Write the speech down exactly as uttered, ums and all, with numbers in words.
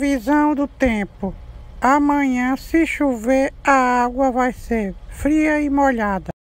Previsão do tempo. Amanhã, se chover, a água vai ser fria e molhada.